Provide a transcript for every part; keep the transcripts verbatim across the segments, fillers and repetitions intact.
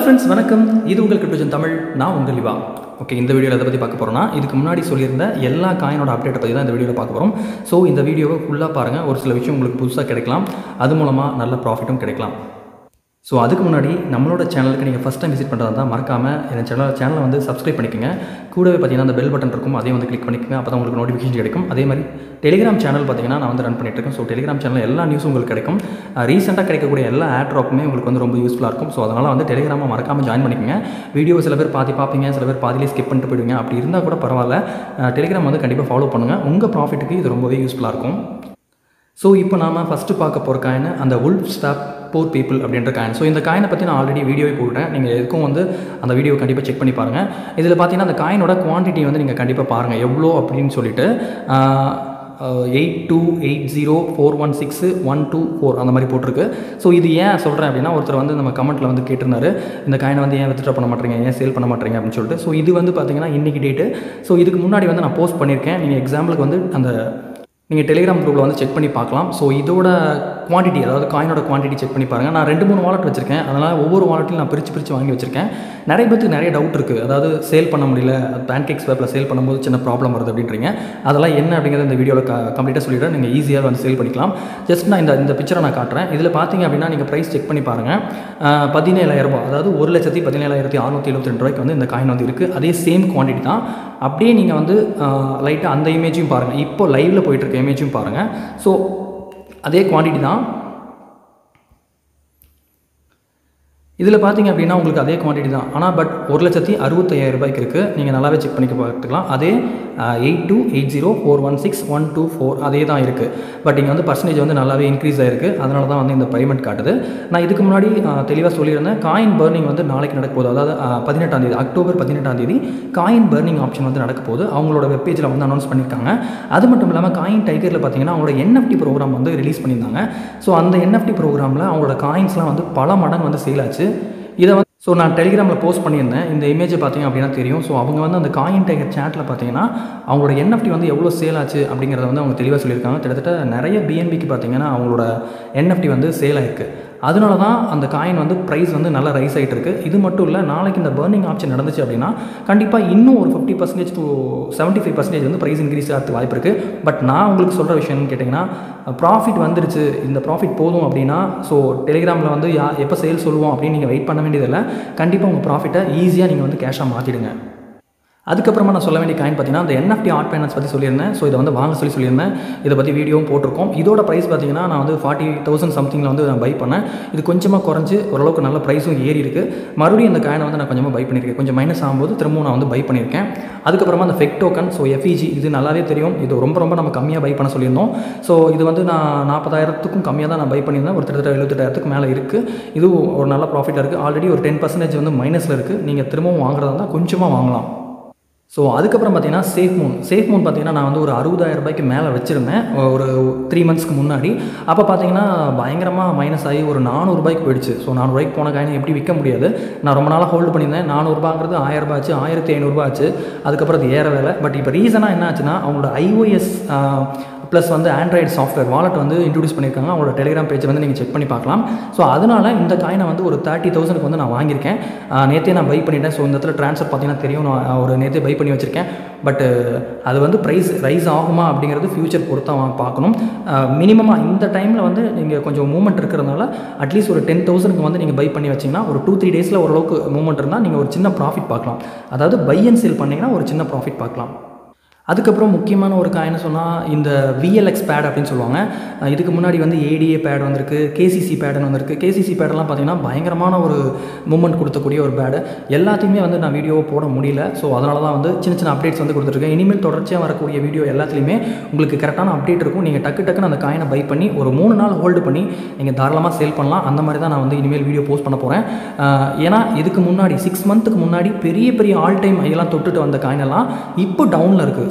Friends வணக்கம், இது உங்கள் கிரிப்டோஜன் தமிழ். நான் உங்கள் லிவா. ஓகே, இந்த வீடியோவில் எதை பற்றி பார்க்க போகிறோம்னா, இதுக்கு முன்னாடி சொல்லியிருந்த எல்லா காயினோட அப்டேட்டை பற்றி தான் இந்த வீடியோவில் பார்க்க போகிறோம். ஸோ இந்த வீடியோவை ஃபுல்லாக பாருங்கள். ஒரு சில விஷயம் உங்களுக்கு புதுசாக கிடைக்கலாம், அது மூலமாக நல்ல ப்ராஃபிட்டும் கிடைக்கலாம். ஸோ அதுக்கு முன்னாடி நம்மளோட சேனலுக்கு நீங்கள் ஃபஸ்ட் டைம் விசிட் பண்ணுறதா தான் மறக்காமல் என் சேனல் சேனலை வந்து சப்ஸ்கிரைப் பண்ணிக்கோங்க. கூடவே பார்த்தீங்கன்னா அந்த பெல் பட்டன் இருக்கும், அதையும் வந்து கிளிக் பண்ணிக்கோங்க. அப்போ தான் உங்களுக்கு நோட்டிஃபிகேஷன் கிடைக்கும். அதே மாதிரி டெலிகிராம் சேனல் பார்த்தீங்கன்னா நான் வந்து ரன் பண்ணிட்டு இருக்கேன். ஸோ டெலிகிராம் சேனல் எல்லா நியூஸும் உங்களுக்கு கிடைக்கும். ரீசெண்டாக கிடைக்கக்கூடிய எல்லா ஆட் ட்ராப்புமே உங்களுக்கு வந்து ரொம்ப யூஸ்ஃபுல்லாக இருக்கும். ஸோ அதனால் வந்து டெலிகிராமை மறக்காமல் ஜாயின் பண்ணிக்கோங்க. வீடியோ சில பேர் பாதி பார்ப்பீங்க, சில பேர் பாதிலே ஸ்கிப் பண்ணிட்டு போயிடுவீங்க. அப்படி இருந்தால் கூட பரவாயில்ல, டெலிகிராம் வந்து கண்டிப்பாக ஃபாலோ பண்ணுங்கள். உங்கள் ப்ராஃபிட்டுக்கு இது ரொம்பவே யூஸ்ஃபுல்லாக இருக்கும். ஸோ இப்போ நாம் ஃபஸ்ட்டு பார்க்க போகிற காயின் அந்த Wspp போர் பீப்புள் அப்படின்ற காயின். ஸோ இந்த காயினை பற்றி நான் ஆல்ரெடி வீடியோவே போட்டேன். நீங்கள் எதுக்கும் வந்து அந்த வீடியோ கண்டிப்பாக செக் பண்ணி பாருங்கள். இதில் பார்த்தீங்கன்னா அந்த காயினோட குவான்டிட்டி வந்து நீங்கள் கண்டிப்பாக பாருங்கள் எவ்வளோ அப்படின்னு சொல்லிட்டு. Eight two eight zero four one six one two four அந்த மாதிரி போட்டிருக்கு. ஸோ இது ஏன் சொல்கிறேன் அப்படின்னா, ஒருத்தர் வந்து நம்ம கமெண்ட்டில் வந்து கேட்டிருந்தாரு, இந்த காயினை வந்து ஏன் வித்ட்ரா பண்ண மாட்டேங்க, ஏன் சேல் பண்ண மாட்டேங்க அப்படின்னு சொல்லிட்டு. ஸோ இது வந்து பார்த்தீங்கன்னா இன்றைக்கி டேட்டு. ஸோ இதுக்கு முன்னாடி வந்து நான் போஸ்ட் பண்ணியிருக்கேன். நீங்கள் எக்ஸாம்பிளுக்கு வந்து அந்த நீங்கள் டெலிகிராம் குரூப்பில் வந்து செக் பண்ணி பார்க்கலாம். ஸோ இதோட குவான்டிட்டி, அதாவது காயினோட குவான்டிட்டி செக் பண்ணி பாருங்கள். நான் ரெண்டு மூணு வாலெட் வச்சுருக்கேன். அதனால் ஒவ்வொரு வாலெட்லையும் நான் பிரித்து பிரித்து வாங்கி வச்சுருக்கேன். நிறைய பேருக்கு நிறைய டவுட் இருக்குது. அதாவது சேல் பண்ண முடியல, Vlxpad சேல் பண்ணும்போது சின்ன ப்ராப்ளம் வருது அப்படின்றீங்க. அதெல்லாம் என்ன அப்படிங்கிறத இந்த வீடியோவில் க கம்ப்ளீட்டாக சொல்லிவிட்டு நீங்கள் ஈஸியாக வந்து சேல் பண்ணிக்கலாம். ஜஸ்ட் நான் இந்த இந்த பிக்சரை நான் காட்டுறேன். இதில் பார்த்தீங்க அப்படின்னா நீங்கள் ப்ரைஸ் செக் பண்ணி பாருங்கள். பதினேழாயிரம் ரூபாய், அதாவது ஒரு லட்சத்தி பதினேழாயிரத்தி அறுநூற்றி எழுபத்தி ரெண்டு ரூபாய்க்கு வந்து இந்த காயின் வந்து இருக்குது. அதே சேம் குவான்டிட்டி தான். அப்படியே நீங்கள் வந்து லைட்டாக அந்த இமேஜையும் பாருங்கள். இப்போ லைவில் போயிட்டு இருக்க இமேஜும் பாருங்கள். ஸோ அதே குவான்டிட்டி தான். இதில் பார்த்தீங்க அப்படின்னா உங்களுக்கு அதே குவான்டிட்டி தான். ஆனால் பட் ஒரு லட்சத்தி அறுபத்தையாயிரம் ரூபாய்க்கு இருக்குது. நீங்கள் நல்லாவே செக் பண்ணி பார்த்துக்கலாம். அதே eight two eight zero four one six one two four அதே தான் இருக்குது. பட் இங்கே வந்து பர்சன்டேஜ் வந்து நல்லாவே இன்க்ரீஸ் ஆகிருக்கு. அதனால தான் வந்து இந்த பேமெண்ட் காட்டுது. நான் இதுக்கு முன்னாடி தெளிவாக சொல்லியிருந்தேன், காயின் பர்னிங் வந்து நாளைக்கு நடக்க போகுது. அதாவது பதினெட்டாம் தேதி அக்டோபர் பதினெட்டாம் தேதி காயின் பர்னிங் ஆப்ஷன் வந்து நடக்க போகுது. அவங்களோட வெப்பேஜில் வந்து அனௌன்ஸ் பண்ணியிருக்காங்க. அது மட்டும் இல்லாமல் காயின் டைகரில் பார்த்தீங்கன்னா அவங்களோட என்எஃப்டி ப்ரோக்ராம் வந்து ரிலீஸ் பண்ணியிருந்தாங்க. ஸோ அந்த என்எஃப்டி ப்ரோக்ராமில் அவங்களோட காயின்ஸ்லாம் வந்து பல மடங்கு வந்து சேல் ஆச்சு. இதை வந்து ஸோ நான் டெலிகிராமில் போஸ்ட் பண்ணியிருந்தேன். இந்த இமேஜை பார்த்தீங்க அப்படின்னா தெரியும். ஸோ அவங்க வந்து அந்த காயின் டைகர் சேட்டில் பார்த்தீங்கன்னா அவங்களோட என்எஃப்டி வந்து எவ்வளோ சேல் ஆச்சு அப்படிங்கிறத வந்து அவங்க தெளிவாக சொல்லியிருக்காங்க. கிட்டத்தட்ட நிறைய பிஎன்பிக்கு பார்த்தீங்கன்னா அவங்களோட என்எஃப்டி வந்து சேல் ஆகிருக்கு. அதனால தான் அந்த காயின் வந்து ப்ரைஸ் வந்து நல்லா ரைஸ் ஆகிட்டு இருக்குது. இது மட்டும் இல்லை, நாளைக்கு இந்த பர்னிங் ஆப்ஷன் நடந்துச்சு அப்படின்னா கண்டிப்பாக இன்னும் ஒரு fifty percentage to seventy five percentage வந்து ப்ரைஸ் இன்க்ரீஸ் ஆகிறதுக்கு வாய்ப்பு இருக்குது. பட் நான் உங்களுக்கு சொல்கிற விஷயம்னு கேட்டிங்கன்னா, ப்ராஃபிட் வந்துருச்சு, இந்த ப்ராஃபிட் போதும் அப்படின்னா ஸோ டெலிகிராமில் வந்து யா எப்போ சேல் சொல்லுவோம் அப்படின்னு நீங்கள் வெயிட் பண்ண வேண்டியதில்லை. கண்டிப்பாக உங்கள் ப்ராஃபிட்டை ஈஸியாக நீங்கள் வந்து கேஷாக மாற்றிடுங்க. அதுக்கப்புறமா நான் சொல்ல வேண்டிய காயின் பார்த்தீங்கன்னா அந்த என்எஃப்டி ஆர்ட் ஃபைனான்ஸ் பற்றி சொல்லியிருந்தேன். ஸோ இதை வந்து வாங்க சொல்லி சொல்லியிருந்தேன். இதை பற்றி வீடியோவும் போட்டிருக்கோம். இதோட ப்ரைஸ் பார்த்தீங்கன்னா நான் வந்து ஃபார்ட்டி தௌசண்ட் சம்திங்கில் வந்து நான் பை பண்ணேன். இது கொஞ்சமாக குறைஞ்சி ஓரளவுக்கு நல்ல ப்ரைஸும் ஏறி இருக்குது. மறுபடியும் இந்த காயினை வந்து நான் கொஞ்சமாக பை பண்ணியிருக்கேன். கொஞ்சம் மைனஸ் ஆகும்போது திரும்பவும் நான் வந்து பை பண்ணியிருக்கேன். அதுக்கப்புறமா அந்த ஃபெக் டோக்கன், ஸோ எஃப்இஜி, இது நல்லாவே தெரியும். இது ரொம்ப ரொம்ப நம்ம கம்மியாக பை பண்ண சொல்லியிருந்தோம். ஸோ இது வந்து நான் நாற்பதாயிரத்துக்கும் கம்மியாக தான் நான் பை பண்ணியிருந்தேன். ஒரு கிட்டத்தட்ட எழுபத்தெட்டாயிரத்துக்கு மேலே இருக்குது. இது ஒரு நல்ல ப்ராஃபிட்டாக இருக்குது. ஆல்ரெடி ஒரு டென் பர்சன்டேஜ் வந்து மைனஸில் இருக்குது. நீங்கள் திரும்பவும் வாங்குறதா இருந்தால் கொஞ்சமாக வாங்கலாம். ஸோ அதுக்கப்புறம் பார்த்தீங்கன்னா Safemoon Safemoon பார்த்தீங்கன்னா நான் வந்து ஒரு அறுபதாயிரம் ரூபாய்க்கு மேலே வச்சுருந்தேன் ஒரு த்ரீ மந்த்ஸ்க்கு முன்னாடி. அப்போ பார்த்தீங்கன்னா பயங்கரமாக மைனஸ் ஆகி ஒரு நானூறுபாய்க்கு போயிடுச்சு. ஸோ நானூறுபாய்க்கு போன காயினை எப்படி விற்க முடியாது. நான் ரொம்ப நாளாக ஹோல்டு பண்ணியிருந்தேன். நானூறுபாங்கிறது ஆயிரம் ரூபாய் ஆச்சு, ஆயிரத்தி ஐநூறுரூபா ஆச்சு. அதுக்கப்புறம் அது ஏற வேலை. பட் இப்போ ரீசனாக என்ன ஆச்சுன்னா, அவங்களோட ஐஓஎஸ் ப்ளஸ் வந்து ஆண்ட்ராய்டு சாஃப்ட்வேர் வாலெட் வந்து இன்ட்ரடியூஸ் பண்ணியிருக்காங்க. அவங்களோட டெலிகிராம் பேஜை வந்து நீங்கள் செக் பண்ணி பார்க்கலாம். ஸோ அதனால் இந்த காயினை வந்து ஒரு தேர்ட்டி தௌசண்ட்க்கு வந்து நான் வாங்கியிருக்கேன். நேற்றே நான் பை பண்ணிட்டேன். ஸோ இந்த இடத்துல ட்ரான்ஸ்ஃபர் பார்த்தீங்கன்னா தெரியும், நான் ஒரு நேற்றே பை பண்ணி வச்சுருக்கேன். பட் அது வந்து ப்ரைஸ் ரைஸ் ஆகுமா அப்படிங்கிறது ஃபியூச்சர் பொறுத்தா பார்க்கணும். மினிமமாக இந்த டைமில் வந்து நீங்கள் கொஞ்சம் மூவ்மெண்ட் இருக்கிறதுனால அட்லீஸ்ட் ஒரு டென் தௌசண்ட்க்கு வந்து நீங்கள் பை பண்ணி வச்சிங்கன்னா ஒரு டூ த்ரீ டேஸில் ஓரளவுக்கு மூவ்மெண்ட் இருந்தால் நீங்கள் ஒரு சின்ன ப்ராஃபிட் பார்க்கலாம். அதாவது பை அண்ட் சேல் பண்ணிங்கன்னா ஒரு சின்ன ப்ராஃபிட் பார்க்கலாம். அதுக்கப்புறம் முக்கியமான ஒரு காயின்னு சொன்னால் இந்த Vlxpad அப்படின்னு சொல்லுவாங்க. இதுக்கு முன்னாடி வந்து ஏடிஏ பேட் வந்திருக்கு, கேசிசி பேடுன்னு வந்திருக்கு. கேசிசி பேடெல்லாம் பார்த்தீங்கன்னா பயங்கரமான ஒரு மூவ்மெண்ட் கொடுத்தக்கூடிய ஒரு பேடு. எல்லாத்தையுமே வந்து நான் வீடியோவை போட முடியல. ஸோ அதனால தான் வந்து சின்ன சின்ன அப்டேட்ஸ் வந்து கொடுத்துருக்கேன். இனிமேல் தொடர்ச்சியாக வரக்கூடிய வீடியோ எல்லாத்துலேயுமே உங்களுக்கு கரெக்டான அப்டேட் இருக்கும். நீங்கள் டக்கு டக்குன்னு அந்த காயினை பை பண்ணி ஒரு மூணு நாள் ஹோல்டு பண்ணி நீங்கள் தாராளமாக சேல் பண்ணலாம். அந்த மாதிரி தான் நான் வந்து இனிமேல் வீடியோ போஸ்ட் பண்ண போகிறேன். ஏன்னா இதுக்கு முன்னாடி சிக்ஸ் மந்த்துக்கு முன்னாடி பெரிய பெரிய ஆல் டைம் ஐயெல்லாம் தொட்டுட்டு வந்த காயினெல்லாம் இப்போ டவுனில் இருக்குது.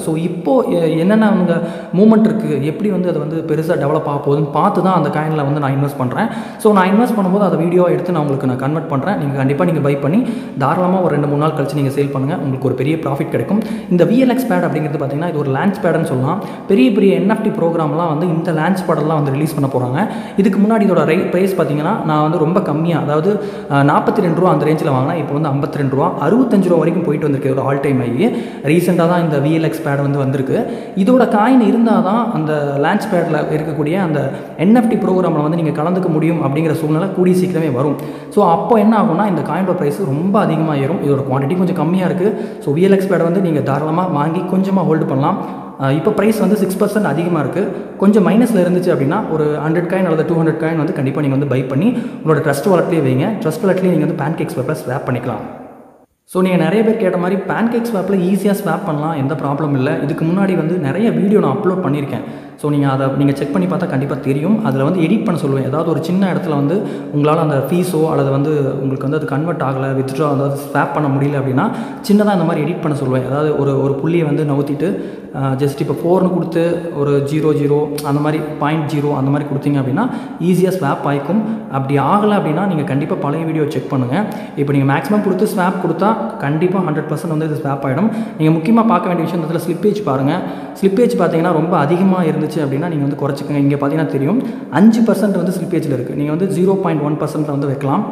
ஸோ இப்போது என்னென்ன அவங்க மூமெண்ட் இருக்குது, எப்படி வந்து அது வந்து பெருசாக டெவலப் ஆக போகுதுன்னு பார்த்து தான் அந்த காயினில் வந்து நான் இன்வெஸ்ட் பண்ணுறேன். ஸோ நான் இன்வெஸ்ட் பண்ணும்போது அதை வீடியோ எடுத்து நான் உங்களுக்கு நான் கன்வெர்ட் பண்ணுறேன். நீங்கள் கண்டிப்பாக நீங்கள் பை பண்ணி தாராளமாக ஒரு ரெண்டு மூணு நாள் கழிச்சு நீங்கள் சேல் பண்ணுங்கள், உங்களுக்கு ஒரு பெரிய ப்ராஃபிட் கிடைக்கும். இந்த Vlxpad அப்படிங்கிறது பார்த்தீங்கன்னா இது ஒரு லான்ச் பேடுன்னு சொல்லலாம். பெரிய பெரிய என்எஃப்டி ப்ரோக்ராம்லாம் வந்து இந்த லான்ச் பேடெல்லாம் வந்து ரிலீஸ் பண்ண போகிறாங்க. இதுக்கு முன்னாடி இதோட ரை ப்ரைஸ் பார்த்தீங்கன்னா நான் வந்து ரொம்ப கம்மியாக, அதாவது நாற்பத்தி ரெண்டு ரூபா அந்த ரேஞ்சில் வாங்கினேன். இப்போ வந்து ஐம்பத்தி ரெண்டு ரூபா அறுபத்தஞ்சு ரூபா வரைக்கும் போயிட்டு வந்திருக்கு. ஒரு ஆல் டைம் ஆகி ரீசெண்டாக தான் இந்த Vlxpad வந்து வந்திருக்கு. இதோட காயின் இருந்தால் தான் அந்த லான்ச் பேடில் இருக்கக்கூடிய அந்த என்எஃப்டி ப்ரோக்ராமில் வந்து நீங்கள் கலந்துக்க முடியும் அப்படிங்கிற சூழ்நிலை கூடிய சீக்கிரமே வரும். ஸோ அப்போ என்ன ஆகும்னா இந்த காயினோட ப்ரைஸ் ரொம்ப அதிகமாக ஏறும். இதோட குவான்டிட்டி கொஞ்சம் கம்மியாக இருக்குது. ஸோ Vlxpad வந்து நீங்கள் தாராளமாக வாங்கி கொஞ்சமாக ஹோல்டு பண்ணலாம். இப்போ ப்ரைஸ் வந்து சிக்ஸ் பர்சன்ட் அதிகமாக இருக்குது. கொஞ்சம் மைனஸில் இருந்துச்சு அப்படின்னா ஒரு ஹண்ட்ரட் காயின் அல்லது டூ ஹண்ட்ரட் காயின் வந்து கண்டிப்பாக நீங்கள் வந்து பை பண்ணி உங்களோட ட்ரஸ்ட் வாலெட்லேயே வைங்க. ட்ரஸ்ட் வாலெட்லேயே நீங்கள் வந்து Pancakeswapல ஸ்வாப் பண்ணிக்கலாம். ஸோ நீங்கள் நிறைய பேர் கேட்ட மாதிரி Pancakeswapல ஈஸியாக ஸ்வாப் பண்ணலாம், எந்த ப்ராப்ளம் இல்லை. இதுக்கு முன்னாடி வந்து நிறைய வீடியோ நான் அப்லோட் பண்ணியிருக்கேன். ஸோ நீங்கள் அதை நீங்கள் செக் பண்ணி பார்த்தா கண்டிப்பாக தெரியும். அதில் வந்து எடிட் பண்ண சொல்லுவேன். ஏதாவது ஒரு சின்ன இடத்துல வந்து உங்களால் அந்த ஃபீஸோ அல்லது வந்து உங்களுக்கு வந்து அது கன்வெர்ட் ஆகலை, வித்ட்ரா அதாவது ஸ்வாப் பண்ண முடியல அப்படின்னா சின்னதாக இந்த மாதிரி எடிட் பண்ண சொல்லுவேன். அதாவது ஒரு ஒரு புள்ளியை வந்து நவுத்திட்டு ஜஸ்ட் இப்போ ஃபோர்னு கொடுத்து ஒரு ஜீரோ ஜீரோ அந்த மாதிரி பாயிண்ட் ஜீரோ அந்த மாதிரி கொடுத்தீங்க அப்படின்னா ஈஸியாக ஸ்வாப் ஆகிக்கும். அப்படி ஆகலை அப்படின்னா நீங்கள் கண்டிப்பாக பழைய வீடியோ செக் பண்ணுங்கள். இப்போ நீங்கள் மேக்ஸிமம் கொடுத்து ஸ்வாப் கொடுத்தா கண்டிப்பாக ஹண்ட்ரட் பர்சன்ட் வந்து இது ஸ்வாப் ஆகிடும். நீங்கள் முக்கியமாக பார்க்க வேண்டிய விஷயம் இதில் ஸ்லிப்பேஜ் பாருங்கள். ஸ்லிப்பேஜ் பார்த்தீங்கன்னா ரொம்ப அதிகமாக இருந்துச்சு அப்படின்னா நீங்கள் வந்து குறைச்சிக்கங்க. இங்கே பார்த்தீங்கன்னா தெரியும் அஞ்சு பர்சன்ட் வந்து ஸ்லிப்பேஜில் இருக்குது. நீங்கள் வந்து ஜீரோ பாயிண்ட் ஒன் பர்சன்ட்டில் வந்து வைக்கலாம்.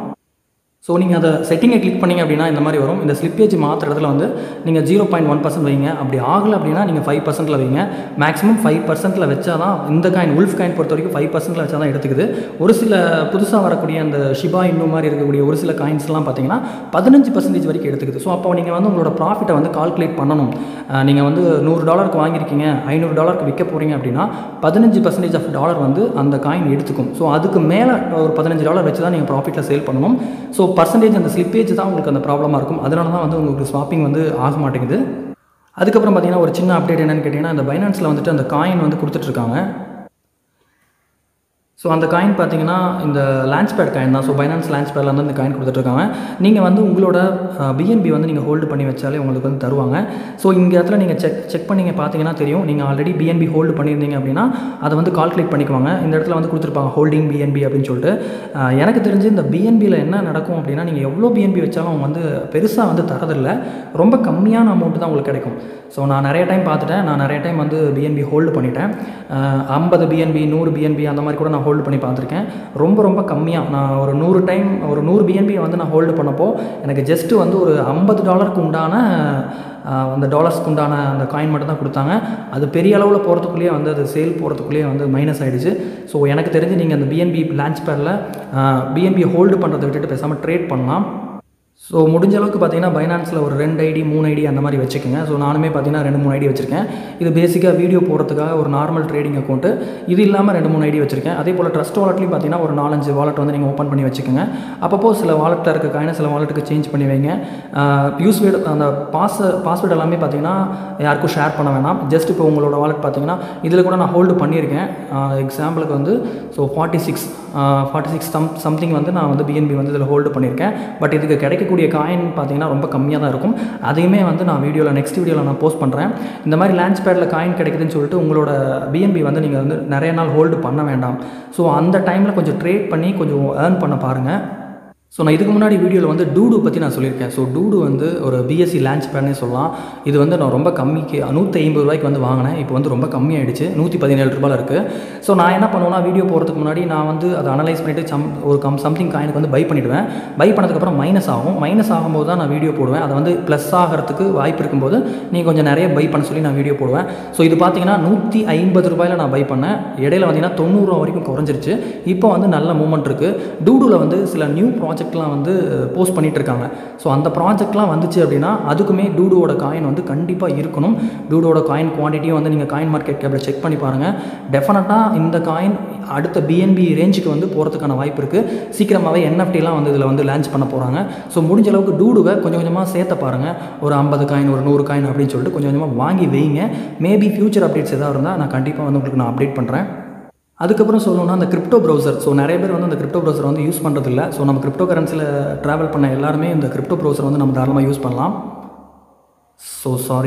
ஸோ நீங்கள் அதை செட்டிங்கை கிளிக் பண்ணிங்க அப்படின்னா இந்த மாதிரி வரும். இந்த ஸ்லிப்பேஜ் மாற்ற இடத்துல வந்து நீங்கள் ஜீரோ பாயிண்ட் ஒன் பர்சன்ட் வைங்க. அப்படி ஆகலை அப்படின்னா நீங்கள் ஃபைவ் பர்சன்ட்டில் வைங்க. மேக்ஸிமம் ஃபைவ் பர்சன்ட்டில் வச்சா தான் இந்த காயின் உல்ஃப் காயின் பொறுத்த வரைக்கும் ஃபைவ் பர்சன்ட்டில் வச்சா தான் எடுத்துக்குது. ஒரு சில புதுசாக வரக்கூடிய அந்த ஷிபா இன்னு மாதிரி இருக்கக்கூடிய ஒரு சில காயின்ஸ்லாம் பார்த்தீங்கன்னா பதினஞ்சு பர்சன்டேஜ் வரைக்கும் எடுத்துக்குது. ஸோ அப்போ நீங்கள் வந்து உங்களோட ப்ராஃபிட்டை வந்து கால்குலேட் பண்ணணும். நீங்கள் வந்து நூறு டாலருக்கு வாங்கியிருக்கீங்க, ஐநூறு டாலருக்கு விற்க போகிறீங்க அப்படின்னா பதினஞ்சு பர்சன்டேஜ் ஆஃப் டாலர் வந்து அந்த காயின் எடுத்துக்கும். ஸோ அதுக்கு மேலே ஒரு பதினஞ்சு டாலர் வச்சு தான் நீங்கள் ப்ராஃபிட்டில் சேல் பண்ணணும். ஸோ பர்சன்டேஜ் அந்த ஸ்லிப்பேஜ் தான் உங்களுக்கு அந்த ப்ராப்ளமாக இருக்கும். அதனால தான் வந்து உங்களுக்கு ஸ்வாப்பிங் வந்து ஆக மாட்டேங்குது. அதுக்கப்புறம் பார்த்தீங்கன்னா ஒரு சின்ன அப்டேட் என்னென்னு கேட்டிங்கன்னா இந்த பைனான்ஸில் வந்துட்டு அந்த காயின் வந்து கொடுத்துட்ருக்காங்க. ஸோ அந்த காயின் பார்த்தீங்கன்னா இந்த லான்ச்பேட் காயின் தான். ஸோ பைனான்ஸ் லான்ச்பேடில் வந்து இந்த காயின் கொடுத்துட்ருக்காங்க. நீங்கள் வந்து உங்களோட பிஎன்பி வந்து நீங்கள் ஹோல்டு பண்ணி வச்சாலே உங்களுக்கு வந்து தருவாங்க. ஸோ இங்கே இடத்துல நீங்கள் செக் செக் பண்ணிங்க பார்த்தீங்கன்னா தெரியும். நீங்கள் ஆல்ரெடி பிஎன்பி ஹோல்டு பண்ணியிருந்தீங்க அப்படின்னா அதை வந்து கால்குலேட் பண்ணிக்குவாங்க. இந்த இடத்துல வந்து கொடுத்துருப்பாங்க ஹோல்டிங் பிஎன்பி அப்படின்னு சொல்லிட்டு. எனக்கு தெரிஞ்சு இந்த பிஎன்பியில் என்ன நடக்கும் அப்படின்னா நீங்கள் எவ்வளோ பிஎன்பி வச்சாலும் அவங்க வந்து பெருசாக வந்து தரதில்லை, ரொம்ப கம்மியான அமௌண்ட்டு தான் உங்களுக்கு கிடைக்கும். ஸோ நான் நிறைய டைம் பார்த்துட்டேன். நான் நிறைய டைம் வந்து பிஎன்பி ஹோல்டு பண்ணிட்டேன். ஐம்பது பிஎன்பி நூறு பிஎன்பி அந்த மாதிரி கூட நான் ஹோல்டு பண்ணி பார்த்துருக்கேன். ரொம்ப ரொம்ப கம்மியாக நான் ஒரு நூறு டைம் ஒரு நூறு பிஎன்பி வந்து நான் ஹோல்டு பண்ணப்போ எனக்கு ஜஸ்ட்டு வந்து ஒரு ஐம்பது டாலருக்கு உண்டான அந்த டாலர்ஸ்க்கு உண்டான அந்த காயின் மட்டும் தான் கொடுத்தாங்க. அது பெரிய அளவில் போகிறதுக்குள்ளேயே வந்து அது சேல் போகிறதுக்குள்ளேயே வந்து மைனஸ் ஆகிடுச்சு. ஸோ எனக்கு தெரிஞ்சு நீங்கள் அந்த பிஎன்பி லான்ச் பேடில் பிஎன்பி ஹோல்டு பண்ணுறதை விட்டுட்டு பேசாமல் ட்ரேட் பண்ணலாம். ஸோ முடிஞ்ச அளவுக்கு பார்த்தீங்கன்னா பைனான்ஸில் ஒரு ரெண்டு ஐடி மூணு ஐடி அந்த மாதிரி வச்சுக்கோங்க. ஸோ நானுமே பார்த்தீங்கன்னா ரெண்டு மூணு ஐடி வச்சுருக்கேன். இது பேசிக்காக வீடியோ போடுறதுக்காக ஒரு நார்மல் ட்ரேடிங் அக்கௌண்ட்டு. இது இல்லாமல் ரெண்டு மூணு ஐடி வச்சுருக்கேன். அதே போல் ட்ரஸ்ட் வாலெட்லையும் பார்த்தீங்கன்னா ஒரு நாலஞ்சு வாலெட் வந்து நீங்கள் ஓப்பன் பண்ணி வச்சுக்கோங்க. அப்பப்போ சில வாலெட்டில் இருக்க காயினை சில வாலெட்டுக்கு சேஞ்ச் பண்ணி வைங்க. யூஸ்வேர்டு அந்த பாஸ் பாஸ்வேர்டு எல்லாமே பார்த்தீங்கன்னா யாருக்கும் ஷேர் பண்ண வேணாம். ஜஸ்ட் இப்போ உங்களோட வாலெட் பார்த்தீங்கன்னா இதில் கூட நான் ஹோல்டு பண்ணியிருக்கேன். எக்ஸாம்பிளுக்கு வந்து so forty six forty six some something வந்து நான் வந்து பிஎன்பி வந்து இதில் ஹோல்டு பண்ணியிருக்கேன். பட் இதுக்கு கிடைக்கக்கூடிய காயின் பார்த்தீங்கன்னா ரொம்ப கம்மியாக தான் இருக்கும். அதையுமே வந்து நான் வீடியோவில் நெக்ஸ்ட் வீடியோவில் நான் போஸ்ட் பண்ணுறேன். இந்த மாதிரி லான்ச் பேடில் காயின் கிடைக்குதுன்னு சொல்லிட்டு உங்களோட பிஎன்பி வந்து நீங்கள் வந்து நிறைய நாள் ஹோல்டு பண்ண வேண்டாம். ஸோ அந்த டைமில் கொஞ்சம் ட்ரேட் பண்ணி கொஞ்சம் ஏர்ன் பண்ண பாருங்கள். ஸோ நான் இதுக்கு முன்னாடி வீடியோவில் வந்து டூடு பற்றி நான் சொல்லியிருக்கேன். ஸோ டூடு வந்து ஒரு பிஎஸ்சி லான்ச் பேட்னே சொல்லலாம். இது வந்து நான் ரொம்ப கம்மிக்கு நூற்றி ஐம்பது ரூபாய்க்கு வந்து வாங்கினேன். இப்போ வந்து ரொம்ப கம்மியாகிடுச்சு, நூற்றி பதினேழு ரூபாயில் இருக்குது. ஸோ நான் என்ன பண்ணுவேன்னா வீடியோ போகிறதுக்கு முன்னாடி நான் வந்து அதை அனலைஸ் பண்ணிவிட்டு சம் ஒரு கம் சம்திங் காயினுக்கு வந்து பை பண்ணிவிடுவேன். பை பண்ணதுக்கப்புறம் மைனஸ் ஆகும். மைனஸ் ஆகும்போது தான் நான் வீடியோ போடுவேன். அதை வந்து ப்ளஸ் ஆகிறதுக்கு வாய்ப்பு இருக்கும்போது நீங்கள் கொஞ்சம் நிறைய பை பண்ண சொல்லி நான் வீடியோ போடுவேன். ஸோ இது பார்த்தீங்கன்னா நூற்றி ஐம்பது ரூபாயில் நான் பை பண்ணேன். இடையில பார்த்தீங்கன்னா தொண்ணூறுரூவா வரைக்கும் குறைஞ்சிருச்சு. இப்போ வந்து நல்ல மூமெண்ட் இருக்குது. டூடுவில் வந்து சில நியூ ப்ராஜெக்ட் வந்து போஸ்ட் பண்ணிட்டு இருக்காங்க. ஸோ அந்த ப்ராஜெக்ட்லாம் வந்துச்சு அப்படின்னா அதுக்குமே டூடோட காயின் வந்து கண்டிப்பாக இருக்கணும். டூடோட காயின் குவான்டிட்டியும் வந்து நீங்கள் காயின் மார்க்கெட் கேப்பில் செக் பண்ணி பாருங்கள். டெஃபினட்டாக இந்த காயின் அடுத்த பிஎன்பி ரேஞ்சுக்கு வந்து போகிறதுக்கான வாய்ப்பு இருக்குது. சீக்கிரமாகவே என்எஃப்டிலாம் வந்து இதில் வந்து லான்ச் பண்ண போகிறாங்க. ஸோ முடிஞ்ச அளவுக்கு டூடுவை கொஞ்சம் கொஞ்சமாக சேர்த்த பாருங்கள். ஒரு ஐம்பது காயின் ஒரு நூறு காயின் அப்படின்னு சொல்லிட்டு கொஞ்சம் கொஞ்சமாக வாங்கி வைங்க. மேபி ஃபியூச்சர் அப்டேட்ஸ் எதாவது இருந்தால் நான் கண்டிப்பாக வந்து உங்களுக்கு நான் அப்டேட் பண்ணுறேன். அதுக்கப்புறம் சொல்லணும்னா அந்த கிரிப்டோ ப்ரௌசர். ஸோ நிறைய பேர் வந்து அந்த கிரிப்டோ ப்ரௌசர் வந்து யூஸ் பண்ணுறதில்ல. ஸோ நம்ம கிரிப்டோ கரன்சியில் ட்ராவல் பண்ண எல்லாருமே இந்த கிரிப்டோ ப்ரௌசர் வந்து நம்ம தாராளமாக யூஸ் பண்ணலாம். So sorry.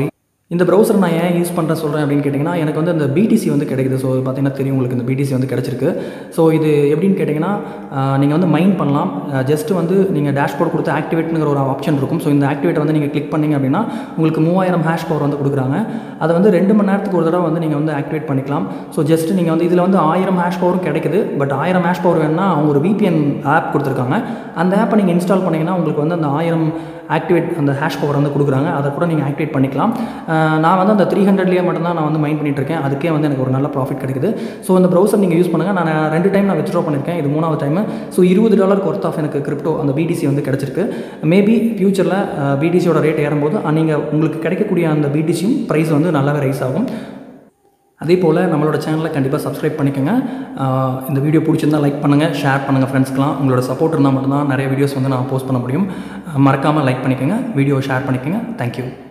இந்த ப்ரௌசர் நான் ஏன் யூஸ் பண்ணுறேன் சொல்கிறேன் அப்படின்னு கேட்டிங்கன்னா, எனக்கு வந்து அந்த பிடிசி வந்து கிடைக்குது. ஸோ பார்த்தீங்கன்னா தெரியும் உங்களுக்கு, இந்த பிடிசி வந்து கிடச்சிருக்கு. ஸோ இது எப்படின்னு கேட்டிங்கன்னா, நீங்கள் வந்து மைன் பண்ணலாம். ஜஸ்ட் வந்து நீங்கள் டேஷ்போர்ட் கொடுத்து ஆக்டிவேட்ங்கிற ஒரு ஆப்ஷன் இருக்கும். ஸோ இந்த ஆக்டிவேட் வந்து நீங்கள் கிளிக் பண்ணிங்க அப்படின்னா உங்களுக்கு மூவாயிரம் ஹேஷ் பவர் வந்து கொடுக்குறாங்க. அதை வந்து ரெண்டு மணி நேரத்துக்கு ஒரு தடவை வந்து நீங்கள் வந்து ஆக்டிவேட் பண்ணிக்கலாம். ஸோ ஜஸ்ட் நீங்கள் வந்து இதில் வந்து ஆயிரம் ஹேஷ் பவரும் கிடைக்குது. பட் ஆயிரம் ஹேஷ் பவர் வேணுன்னா அவங்க ஒரு விபிஎன் ஆப் கொடுத்துருக்காங்க. அந்த ஆப்பை நீங்கள் இன்ஸ்டால் பண்ணிங்கன்னா உங்களுக்கு வந்து அந்த ஆயிரம் ஆக்டிவேட் அந்த ஹேஷ் பவர் வந்து கொடுக்குறாங்க. அதை கூட நீங்கள் ஆக்டிவேட் பண்ணிக்கலாம். நான் வந்து அந்த த்ரீ ஹண்ட்ரட்லேயே மட்டும்தான் நான் வந்து மைண்ட் பண்ணிட்டுருக்கேன். அதுக்கே வந்து எனக்கு ஒரு நல்ல ப்ராஃபிட் கிடைக்குது. ஸோ இந்த ப்ரௌசர் நீங்கள் யூஸ் பண்ணுங்கள். நான் ரெண்டு டைம் நான் வித்ட்ரா பண்ணியிருக்கேன். இது மூணாவது டைம். ஸோ இருபது டாலருக்கு ஒர்த் ஆஃப் எனக்கு கிரிப்டோ அந்த பிடிசி வந்து கிடச்சிருக்கு. மேபி ஃபியூச்சரில் பிடிசியோட ரேட் ஏறும்போது நீங்கள் உங்களுக்கு கிடைக்கக்கூடிய அந்த பிடிசியும் ப்ரைஸ் வந்து நல்லாவே ரைஸ் ஆகும். அதே போல் நம்மளோட சேனலை கண்டிப்பாக சப்ஸ்கிரைப் பண்ணிக்கோங்க. இந்த வீடியோ பிடிச்சிருந்தால் லைக் பண்ணுங்கள், ஷேர் பண்ணுங்கள் ஃப்ரெண்ட்ஸ்க்கெலாம். உங்களோட சப்போர்ட் இருந்தால் மட்டும்தான் நிறைய வீடியோஸ் வந்து நான் போஸ்ட் பண்ண முடியும். மறக்காமல் லைக் பண்ணிக்கோங்க, வீடியோ ஷேர் பண்ணிக்கோங்க. தேங்க்யூ.